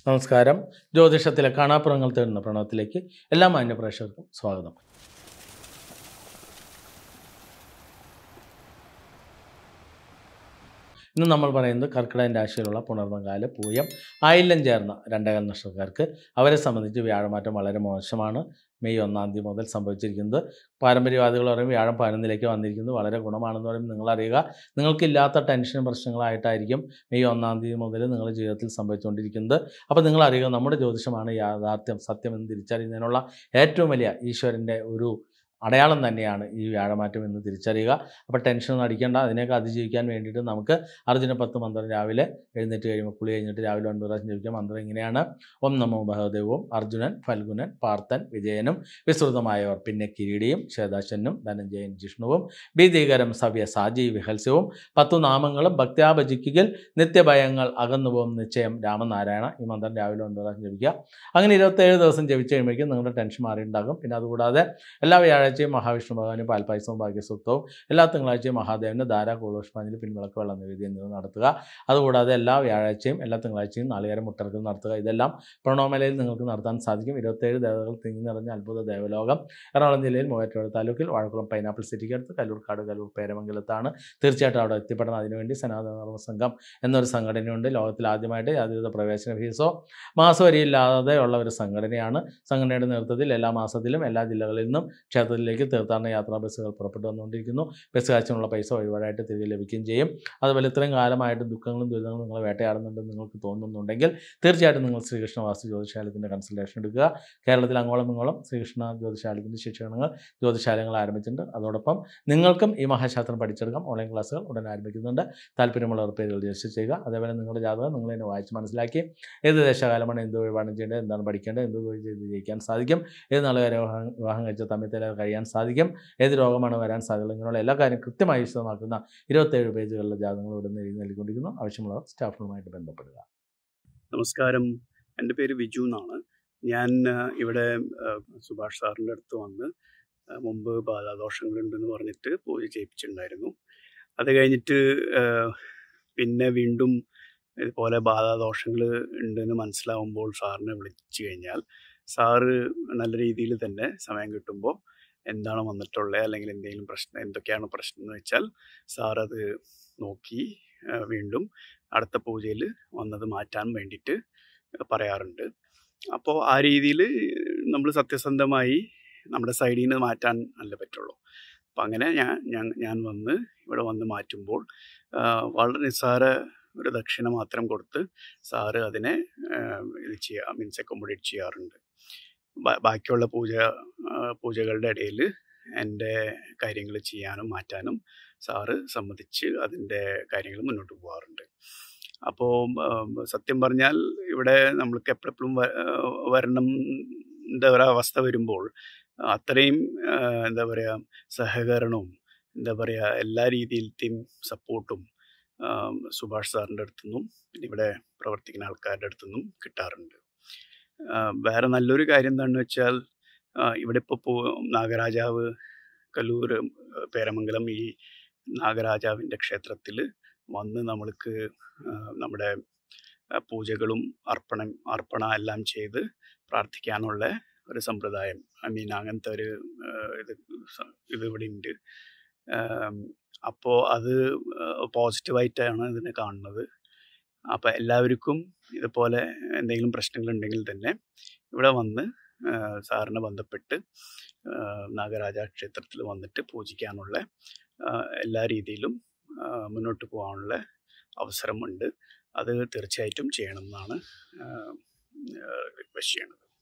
നമസ്കാരം. ജ്യോതിഷത്തിലെ കാണാപ്പുറങ്ങൾ തേടുന്ന പ്രണവത്തിലേക്ക് എല്ലാ മാന്യപ്രേക്ഷകർക്കും സ്വാഗതം. ഇന്ന് നമ്മൾ പറയുന്നത് കർക്കിടകൻ രാശിയിലുള്ള പുണർന്നകാല പൂയം ആയില്യം ചേർന്ന രണ്ടേകാൽ നക്ഷത്രക്കാർക്ക് അവരെ സംബന്ധിച്ച് വ്യാഴമാറ്റം വളരെ മോശമാണ്. മെയ് 1 മുതൽ സംഭവിച്ചിരിക്കുന്നത്. പാരമ്പര്യവാദികൾ പറയും വ്യാഴം 11 വന്നിരിക്കുന്നത് വളരെ ഗുണമാണെന്ന് പറയും. നിങ്ങളറിയുക, നിങ്ങൾക്കില്ലാത്ത ടെൻഷനും പ്രശ്നങ്ങളായിട്ടായിരിക്കും മെയ് 1 മുതൽ നിങ്ങളുടെ ജീവിതത്തിൽ സംഭവിച്ചുകൊണ്ടിരിക്കുന്നത്. അപ്പോൾ നിങ്ങളറിയുക, നമ്മുടെ ജ്യോതിഷമാണ് യാഥാർത്ഥ്യം, സത്യം എന്ന് തിരിച്ചറിയുന്നതിനുള്ള ഏറ്റവും വലിയ ഈശ്വരൻ്റെ ഒരു അടയാളം തന്നെയാണ് ഈ വ്യാഴമാറ്റം എന്ന് തിരിച്ചറിയുക. അപ്പോൾ ടെൻഷനൊന്നും അടിക്കേണ്ട. അതിനെയൊക്കെ അതിജീവിക്കാൻ വേണ്ടിയിട്ട് നമുക്ക് അർജുന 10 മന്ത്രം രാവിലെ എഴുന്നേറ്റ് കഴിയുമ്പോൾ കുളി കഴിഞ്ഞിട്ട് രാവിലെ 9 പ്രാവശ്യം ജപിക്കുക. മന്ത്രം ഇങ്ങനെയാണ്: ഓം നമോ ഭഗവദേവവും അർജുനൻ, ഫൽഗുനൻ, പാർത്ഥൻ, വിജയനും, വിസ്തൃതമായവർ, പിന്നെ കിരീടിയും, ശ്വേതാശനും, ധനഞ്ജയൻ, ജിഷ്ണുവും, ഭീതികരം സവ്യ സാജി വിഹൽസ്യവും, 10 നാമങ്ങളും ഭക്ത്യാ ഭജിക്കുകയിൽ നിത്യഭയങ്ങൾ അകന്നുപോകും നിശ്ചയം രാമനാരായണ. ഈ മന്ത്രം രാവിലെ 9 പ്രാവശ്യം ജപിക്കുക. അങ്ങനെ 27 ദിവസം ജപിച്ച് കഴിയുമ്പോഴേക്കും നിങ്ങളുടെ ടെൻഷൻ മാറിയിട്ടുണ്ടാകും. പിന്നെ അതുകൂടാതെ എല്ലാ വ്യാഴാഴ്ചയും മഹാവിഷ്ണു ഭഗവാന് പാൽപ്പായസവും ഭാഗ്യസൂക്തവും, എല്ലാ തിങ്കളാഴ്ചയും മഹാദേവന് ധാരാ കൂളോഷ്പാഞ്ജലി, പിൻവിളക്ക് വെള്ളം നിവേദ്യം എന്നിവ നടത്തുക. അതുകൂടാതെ എല്ലാ വ്യാഴാഴ്ചയും എല്ലാ തിങ്കളാഴ്ചയും നാളികേരം മുട്ടർക്കൽ നടത്തുക. ഇതെല്ലാം പ്രണവമലയിൽ നിങ്ങൾക്ക് നടത്താൻ സാധിക്കും. 27 ദേവതകൾ തിങ്ങി നിറഞ്ഞ അത്ഭുത ദേവലോകം എറണാകുളം ജില്ലയിൽ മൂവാറ്റുപുഴ താലൂക്കിൽ വാഴക്കുളം പൈനാപ്പിൾ സിറ്റിക്ക് അടുത്ത് കല്ലൂർക്കാട് കല്ലൂർ പേരമംഗലത്താണ്. തീർച്ചയായിട്ടും അവിടെ എത്തിപ്പെടണം. അതിനുവേണ്ടി സനാതന ധർമ്മ സംഘം എന്നൊരു സംഘടനയുണ്ട്. ലോകത്തിൽ ആദ്യമായിട്ട് യാതൊരുവിധ പ്രവേശന ഫീസോ മാസവരിയില്ലാതെ ഉള്ള ഒരു സംഘടനയാണ്. സംഘടനയുടെ നേതൃത്വത്തിൽ എല്ലാ മാസത്തിലും എല്ലാ ജില്ലകളിൽ നിന്നും ക്ഷേത്രത്തിലേക്ക് തീർത്ഥാടന യാത്രാ ബസ്സുകൾ പുറപ്പെട്ടു വന്നുകൊണ്ടിരിക്കുന്നു. ബസ് കാശിനുള്ള പൈസ വഴിപാടായിട്ട് തിരികെ ലഭിക്കുകയും ചെയ്യും. അതുപോലെ ഇത്രയും കാലമായിട്ട് ദുഃഖങ്ങളും ദുരിതങ്ങളും നിങ്ങളെ വേട്ടയാടുന്നുണ്ടെന്ന് നിങ്ങൾക്ക് തോന്നുന്നുണ്ടെങ്കിൽ തീർച്ചയായിട്ടും നിങ്ങൾ ശ്രീകൃഷ്ണ വാസ്തു ജ്യോതിശാലയത്തിൻ്റെ കൺസൾട്ടേഷൻ എടുക്കുക. കേരളത്തിൽ അങ്ങോളം ഇങ്ങോളം ശ്രീകൃഷ്ണ ജ്യോതിശാലയത്തിൻ്റെ ശിക്ഷണങ്ങൾ ജ്യോതിശാലയങ്ങൾ ആരംഭിച്ചിട്ടുണ്ട്. അതോടൊപ്പം നിങ്ങൾക്കും ഈ മഹാശാസ്ത്രം പഠിച്ചെടുക്കാം. ഓൺലൈൻ ക്ലാസ്സുകൾ ഉടൻ ആരംഭിക്കുന്നുണ്ട്. താല്പര്യമുള്ളവർ പേരുകൾ രജിസ്റ്റർ ചെയ്യുക. അതേപോലെ നിങ്ങളുടെ ജാതകം നിങ്ങൾ തന്നെ വായിച്ച് മനസ്സിലാക്കി ഏത് ദേശകാലമാണ് എന്ത് വഴിപാടും ചെയ്യേണ്ടത്, എന്താണ് പഠിക്കേണ്ടത്, എന്ത് തൊഴിൽ ചെയ്ത് ജയിക്കാൻ സാധിക്കും, ഏത് നാളുകാരെ വിവാഹം കഴിച്ച തമ്മിൽ കഴിയാൻ സാധിക്കും, ഏത് രോഗമാണ് വരാൻ സാധ്യത, ഇങ്ങനെയുള്ള എല്ലാ കാര്യം കൃത്യമായി വിശദമാക്കുന്ന 27 പേജുകളിലെ ജാതകങ്ങൾ ഇവിടെ നിന്ന് എഴുതി നൽകിക്കൊണ്ടിരിക്കുന്നു. ആവശ്യമുള്ളവർ സ്റ്റാഫുകളുമായിട്ട് ബന്ധപ്പെടുക. നമസ്കാരം. എൻ്റെ പേര് വിജു എന്നാണ്. ഞാൻ ഇവിടെ സുഭാഷ് സാറിൻ്റെ അടുത്ത് വന്ന് മുമ്പ് ബാധാദോഷങ്ങളുണ്ടെന്ന് പറഞ്ഞിട്ട് പൂജ ചെയ്യിപ്പിച്ചിട്ടുണ്ടായിരുന്നു. അത് കഴിഞ്ഞിട്ട് പിന്നെ വീണ്ടും ഇതുപോലെ ബാധാദോഷങ്ങൾ ഉണ്ടെന്ന് മനസ്സിലാവുമ്പോൾ സാറിനെ വിളിച്ചു കഴിഞ്ഞാൽ സാറ് നല്ല രീതിയിൽ തന്നെ സമയം കിട്ടുമ്പോൾ എന്താണ് വന്നിട്ടുള്ളത്, അല്ലെങ്കിൽ എന്തെങ്കിലും പ്രശ്നം, എന്തൊക്കെയാണ് പ്രശ്നം എന്ന് വെച്ചാൽ സാറത് നോക്കി വീണ്ടും അടുത്ത പൂജയിൽ വന്നത് മാറ്റാൻ വേണ്ടിയിട്ട് പറയാറുണ്ട്. അപ്പോൾ ആ രീതിയിൽ നമ്മൾ സത്യസന്ധമായി നമ്മുടെ സൈഡിൽ നിന്ന് മാറ്റാൻ അല്ല പറ്റുള്ളൂ. അപ്പം അങ്ങനെ ഞാൻ വന്ന് ഇവിടെ വന്ന് മാറ്റുമ്പോൾ വളരെ നിസ്സാര ഒരു ദക്ഷിണ മാത്രം കൊടുത്ത് സാറ് അതിനെ ഇത് ചെയ്യുക, മീൻസ് അക്കോമഡേറ്റ് ചെയ്യാറുണ്ട്. ബാക്കിയുള്ള പൂജകളുടെ ഇടയിൽ എൻ്റെ കാര്യങ്ങൾ ചെയ്യാനും മാറ്റാനും സാറ് സമ്മതിച്ച് അതിൻ്റെ കാര്യങ്ങൾ മുന്നോട്ട് പോകാറുണ്ട്. അപ്പോൾ സത്യം പറഞ്ഞാൽ ഇവിടെ നമ്മൾക്ക് എപ്പോഴും വരണം ഒരവസ്ഥ വരുമ്പോൾ അത്രയും എന്താ പറയുക സഹകരണവും എന്താ പറയുക എല്ലാ രീതിയിലത്തെയും സപ്പോർട്ടും സുഭാഷ് സാറിൻ്റെ അടുത്തുനിന്നും പിന്നെ ഇവിടെ പ്രവർത്തിക്കുന്ന ആൾക്കാരുടെ അടുത്തുനിന്നും കിട്ടാറുണ്ട്. വേറെ നല്ലൊരു കാര്യം എന്താണെന്ന് വെച്ചാൽ ഇവിടെ ഇപ്പോൾ നാഗരാജാവ് കല്ലൂർ പേരമംഗലം ഈ നാഗരാജാവിൻ്റെ ക്ഷേത്രത്തിൽ വന്ന് നമ്മൾക്ക് നമ്മുടെ പൂജകളും അർപ്പണ എല്ലാം ചെയ്ത് പ്രാർത്ഥിക്കാനുള്ള ഒരു സമ്പ്രദായം, അങ്ങനത്തെ ഒരു ഇത് ഇവിടെ ഉണ്ട്. അപ്പോൾ അത് പോസിറ്റീവായിട്ടാണ് ഇതിനെ കാണുന്നത്. അപ്പോൾ എല്ലാവർക്കും ഇതുപോലെ എന്തെങ്കിലും പ്രശ്നങ്ങളുണ്ടെങ്കിൽ തന്നെ ഇവിടെ വന്ന് സാറിനെ ബന്ധപ്പെട്ട് നാഗരാജ ക്ഷേത്രത്തിൽ വന്നിട്ട് പൂജിക്കാനുള്ള എല്ലാ രീതിയിലും മുന്നോട്ട് പോകാനുള്ള അവസരമുണ്ട്. അത് തീർച്ചയായിട്ടും ചെയ്യണം എന്നാണ് റിക്വസ്റ്റ് ചെയ്യണത്.